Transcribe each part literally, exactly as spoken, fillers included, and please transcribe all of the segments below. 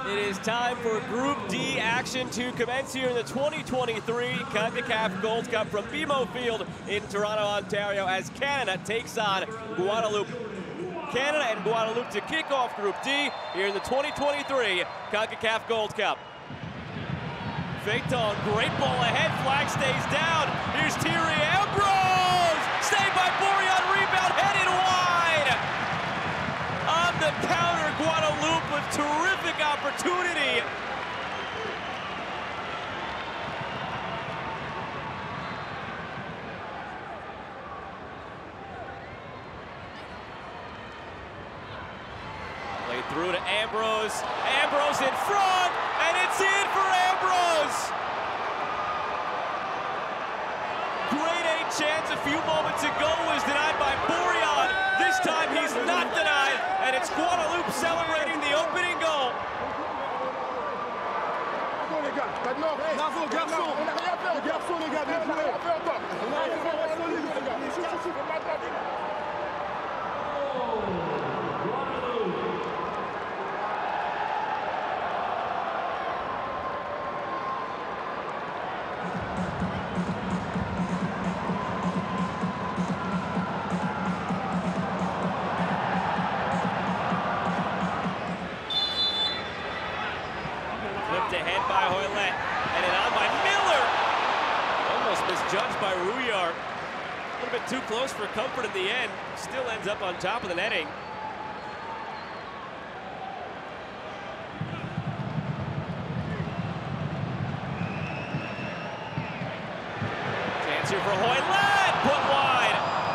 It is time for Group D action to commence here in the twenty twenty-three Concacaf Gold Cup from B M O Field in Toronto, Ontario, as Canada takes on Guadeloupe. Canada and Guadeloupe to kick off Group D here in the twenty twenty-three Concacaf Gold Cup. Phaeton, great ball ahead, flag stays down. Here's Thierry Ambrose, saved by Borjan, rebound headed wide. On the counter, Guadeloupe with terrific opportunity. Played through to Ambrose. Ambrose in front, and it's in for Ambrose. Great A chance a few moments ago was denied by Borjan. This time he's not denied, and it's Guadeloupe celebrating the opening goal. Flipped ahead by Hoylett, and it on by Miller. Almost misjudged by Rouillard. A little bit too close for comfort in the end. Still ends up on top of the netting. Chance here for Hoylett, put wide.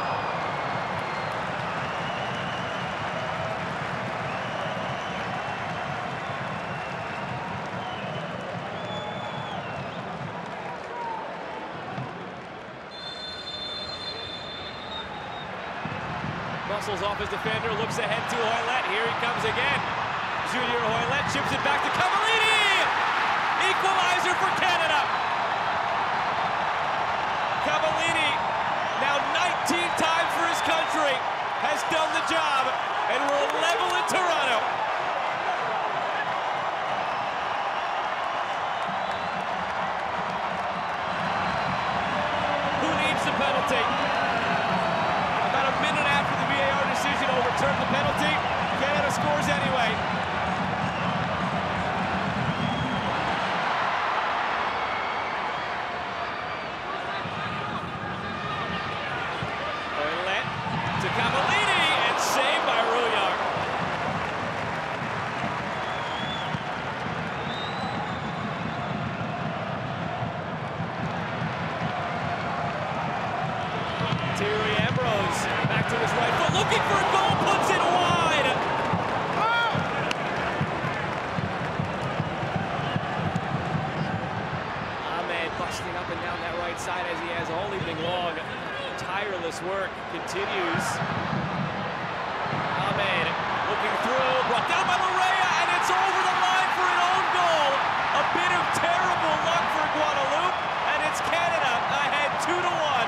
Muscles off his defender, looks ahead to Hoylett. Here he comes again. Junior Hoylett chips it back to Cavallini. Equalizer for Canada. Cavallini, now nineteen times for his country, has done the job, and we're level in Toronto. Who needs the penalty? About a minute after the V A R decision overturned the penalty, Canada scores anyway. Hoylett to Cavallini, and saved by Rouillard. Thierry Ambrose back to his right foot, looking for a goal, puts it wide. Oh! Ahmed busting up and down that right side as he has all evening long. Tireless work continues. Ahmed looking through, brought down by Larea, and it's over the line for an own goal. A bit of terrible luck for Guadeloupe, and it's Canada ahead two to one.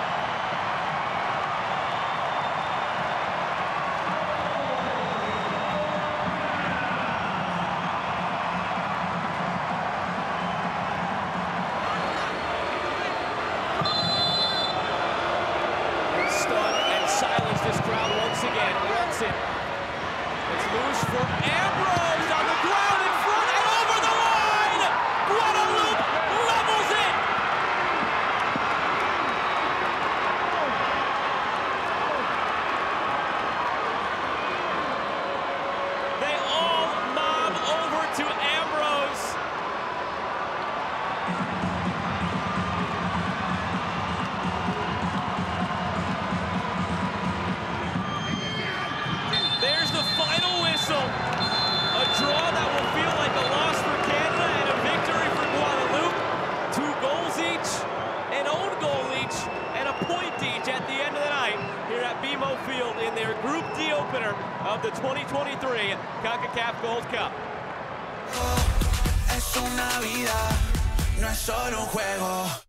This crowd once again wants it. It's loose for Ambrose on the ground in front and over the line. Guadeloupe levels it. They all mob over to Ambrose. There's the final whistle. A draw that will feel like a loss for Canada and a victory for Guadeloupe. Two goals each, an own goal each, and a point each at the end of the night here at B M O Field in their Group D opener of the twenty twenty-three Concacaf Gold Cup. Es una vida, no es solo un juego.